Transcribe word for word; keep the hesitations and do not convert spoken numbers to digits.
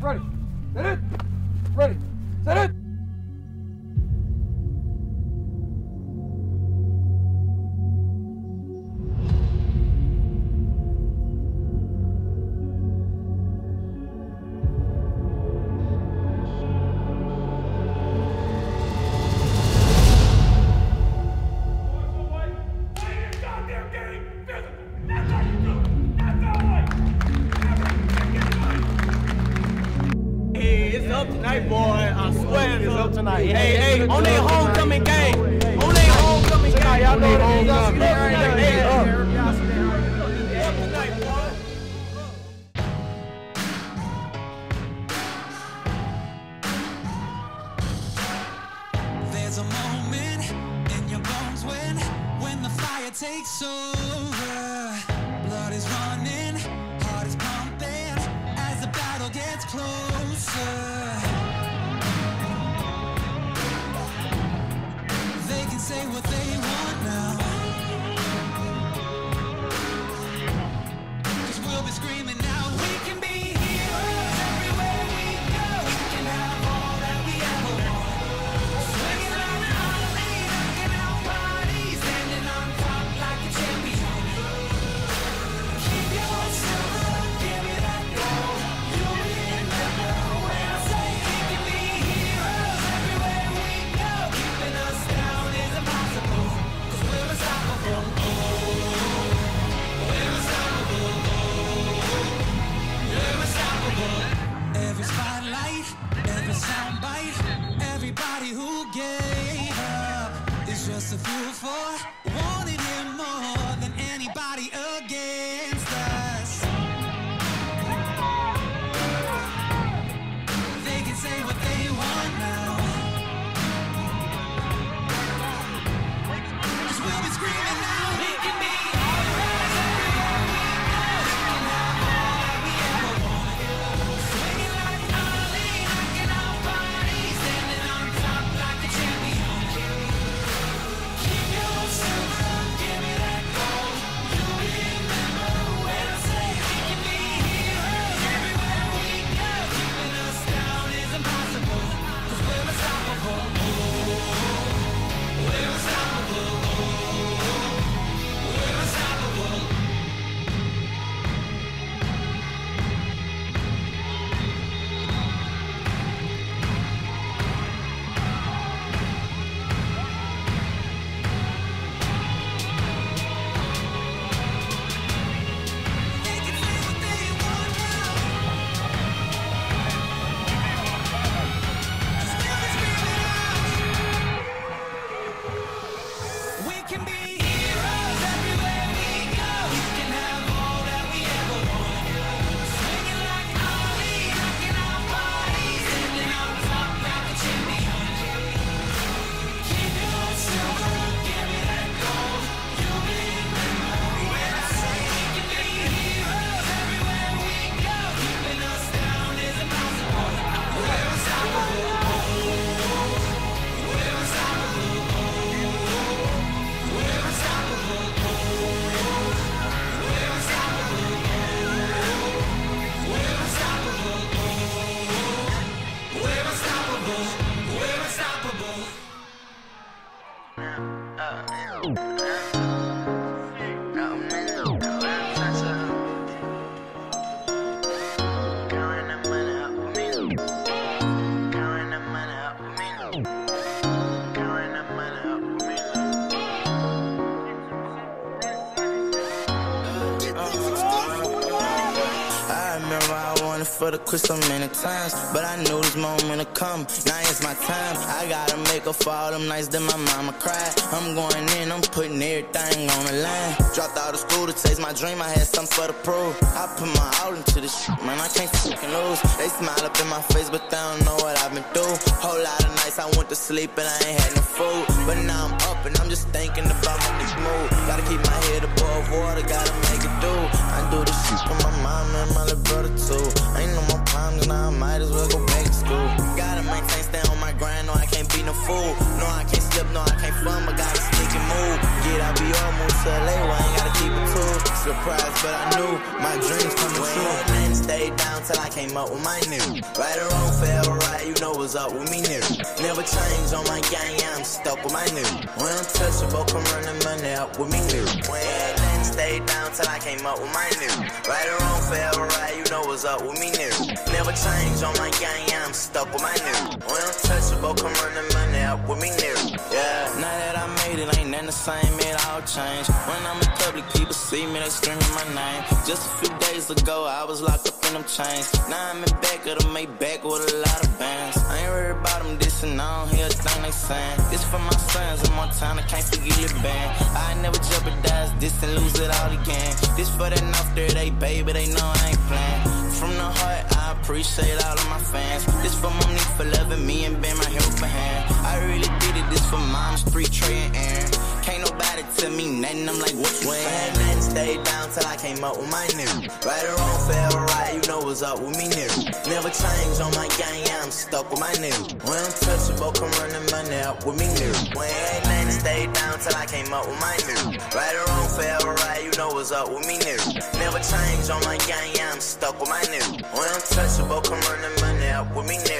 Ready. Set it. Ready. Set it. Tonight, boy, I swear it's up tonight. Hey, hey, on their homecoming game. On their homecoming game. Y'all know what it is. Up tonight, boy. There's a moment in your bones when, when the fire takes over. Blood is running, heart is pumping as the battle gets closer. Say what they want now, 'cause we'll be screaming now. We can be heroes everywhere we go. We can have all that we ever want. Swinging like Ali, knocking out bodies, standing on top like a champion. Keep your silver, give me that gold. You'll remember when I say we can be heroes everywhere we go. Keeping us down is impossible, 'cause we're unstoppable. We're unstoppable. We're unstoppable. Every spotlight, every soundbite, everybody who gave up is just a fuel for wanting him more than anybody against us. They can say what they want now, 'cause we'll be screaming now. We can be heroes everywhere we go. We can have all that we ever want. Swinging like Ali, knocking out bodies, standing on top like a champion. Keep your silver, give me that gold. You'll remember when I say we can be heroes everywhere we go. Keeping us down is impossible, 'cause we're unstoppable. We're unstoppable. We're unstoppable. They can say what they want now, 'cause we'll be screaming out. We can be heroes everywhere we go. We can have all that we ever want. Swinging like Ali, knocking out bodies, standing on top like a champion. Keep your silver, give me that gold. You'll remember when I say we can be heroes everywhere we go. Keeping us down is impossible. We're unstoppable. We're unstoppable. We're unstoppable. We're unstoppable. We're unstoppable. We're unstoppable. We're unstoppable. I remember I wanted for the quit so many times, but I knew this moment would come. Now it's my time. I gotta make up for all them nights that my mama cried. I'm going in, I'm putting everything on the line. Dropped out of school to chase my dream. I had something for the prove. I put my all into this shit, man. I can't fucking lose. They smile up in my face, but they don't know what I've been through. Whole lot of nights I went to sleep and I ain't had no food, but now I'm up and I'm just thinking about my next move. Gotta keep my head above water, gotta make it do. I do this shit for my mom and my little brother too. Ain't no more problems, now I might as well go back to school. Gotta maintain, stay on my grind, no I can't be no a fool. No, I can't slip, no, I can't fun, but gotta stick and move. Get out B R, move to L A, well, I ain't gotta keep it too. Surprised, but I knew my dreams coming true. Man, stayed down till I came up with my new. Right or wrong, forever right, you know what's up with me new. Never change on my gang, yeah, I'm stuck with my new. When I'm touchable, come running money up with me new. When stayed down till I came up with my new. Right or wrong, forever right, you know what's up with me new. Never change on my gang, yeah, I'm stuck with my new. When I'm touchable, come running money up with me new. Yeah, now that I made it, ain't nothing the same, it all changed. When I'm in public, people see me, they screaming my name. Just a few days ago, I was locked up in them chains. Now I'm in back of the Maybach with a lot of bands. I ain't worried about them dissing, I don't hear a thing they saying. This for my sons in Montana, can't forget the band. I never jeopardize this and lose it all again. This for that North Dirty, baby, they know I ain't playing. From the heart, I appreciate all of my fans. This for my need for loving me and being my helping hand. I really did it, this for mom, street, Trey, and Aaron. Can't nobody tell me nothing, I'm like, what you saying? Nothing stayed down till I came up with my new. Right or wrong, forever right, you know what's up with me new. Never change on my gang, yeah, I'm stuck with my new. When I'm touchable, come running money up with me new. When ain't nothing stayed down till I came up with my new. Right or wrong, forever right, you know what's up with me new. Never change on my gang, yeah, I'm stuck with my new. When I'm touchable, come running money up with me new.